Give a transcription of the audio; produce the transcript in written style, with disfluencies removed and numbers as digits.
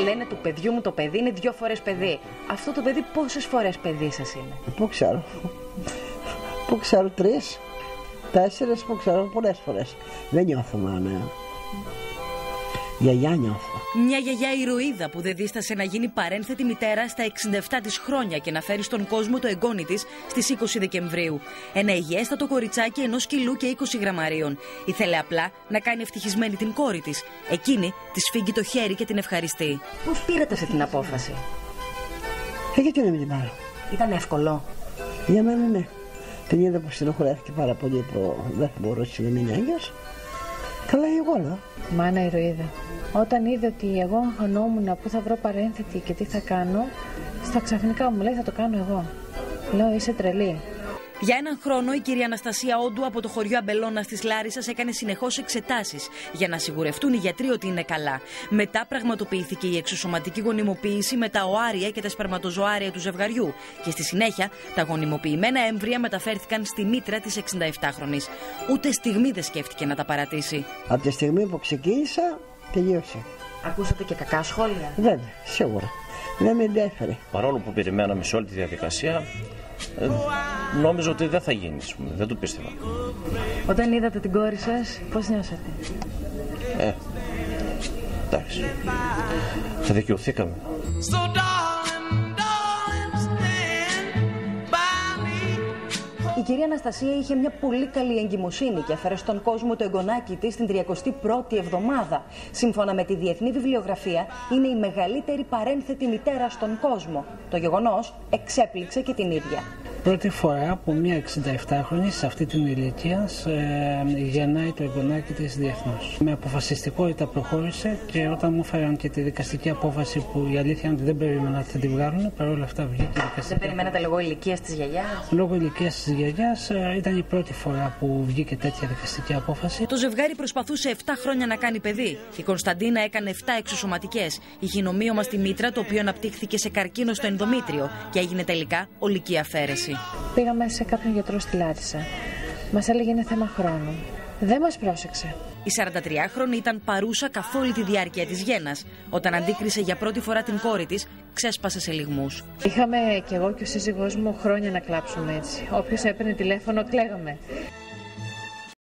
λένε του παιδιού μου το παιδί είναι 2 φορές παιδί. Αυτό το παιδί πόσες φορές παιδί σας είναι? Πού ξέρω. Πού ξέρω, 3, 4, που ξέρω πολλές φορές. Δεν νιώθω μάνα. Γιαγιά νιώθω. Μια γιαγιά ηρωίδα που δεν δίστασε να γίνει παρένθετη μητέρα στα 67 της χρόνια και να φέρει στον κόσμο το εγγόνι της στις 20 Δεκεμβρίου. Ένα υγιέστατο κοριτσάκι 1 κιλού και 20 γραμμαρίων. Ήθελε απλά να κάνει ευτυχισμένη την κόρη της. Εκείνη της φύγει το χέρι και την ευχαριστεί. Πώς πήρατε αυτή την απόφαση? Γιατί να μην την πάρω? Ήταν εύκολο? Για μένα ναι. Την είδα που στενοχωρέθηκε πάρα πολύ που δεν μπορούσε να μείνει έγκυος. Καλά η όλα. Μάνα ηρωίδα. Όταν είδε ότι εγώ αγχωνόμουν πού θα βρω παρένθετη και τι θα κάνω, στα ξαφνικά μου λέει θα το κάνω εγώ. Λέω είσαι τρελή. Για έναν χρόνο η κυρία Αναστασία Όντου από το χωριό Αμπελώνας της Λάρισσας έκανε συνεχώς εξετάσεις για να σιγουρευτούν οι γιατροί ότι είναι καλά. Μετά πραγματοποιήθηκε η εξωσωματική γονιμοποίηση με τα οάρια και τα σπερματοζωάρια του ζευγαριού και στη συνέχεια τα γονιμοποιημένα έμβρια μεταφέρθηκαν στη μήτρα της 67χρονης. Ούτε στιγμή δεν σκέφτηκε να τα παρατήσει. Από τη στιγμή που ξεκίνησα, τελείωσε. Ακούσατε και κακά σχόλια? Βέβαια, σίγουρα. Δεν με ενδιαφέρει. Παρόλο που περιμέναμε σε όλη τη διαδικασία, νόμιζα ότι δεν θα γίνει, δεν το πίστευα. Όταν είδατε την κόρη σας, πώς νιώσατε? Εντάξει, θα δικαιωθήκαμε. Η κυρία Αναστασία είχε μια πολύ καλή εγκυμοσύνη και έφερε στον κόσμο το εγγονάκι της την 31η εβδομάδα. Σύμφωνα με τη Διεθνή Βιβλιογραφία, είναι η μεγαλύτερη παρένθετη μητέρα στον κόσμο. Το γεγονός εξέπληξε και την ίδια. Πρώτη φορά που μια 67χρονη σε αυτή την ηλικία γεννάει το εγγονάκι της διεθνώς. Με αποφασιστικότητα προχώρησε και όταν μου έφεραν και τη δικαστική απόφαση που η αλήθεια είναι ότι δεν περίμενα ότι θα τη βγάλουν, παρόλα αυτά βγήκε η δικαστική. Δεν περιμένατε λόγω ηλικίας της γιαγιάς? Λόγω ηλικίας της γιαγιάς ήταν η πρώτη φορά που βγήκε τέτοια δικαστική απόφαση. Το ζευγάρι προσπαθούσε 7 χρόνια να κάνει παιδί. Η Κωνσταντίνα έκανε 7 εξωσωματικές. Είχε νομίωμα στη μήτρα, το οποίο αναπτύχθηκε σε καρκίνο στο ενδομήτριο και έγινε τελικά ολική αφαίρεση. Πήγαμε σε κάποιον γιατρό στη Λάρισα. Μας έλεγε είναι θέμα χρόνου. Δεν μας πρόσεξε. Η 43χρονη ήταν παρούσα καθ' όλη τη διάρκεια της γέννας. Όταν αντίκρισε για πρώτη φορά την κόρη της, ξέσπασε σε λυγμούς. Είχαμε κι εγώ και ο σύζυγός μου χρόνια να κλάψουμε έτσι. Όποιος έπαιρνε τηλέφωνο, κλαίγαμε.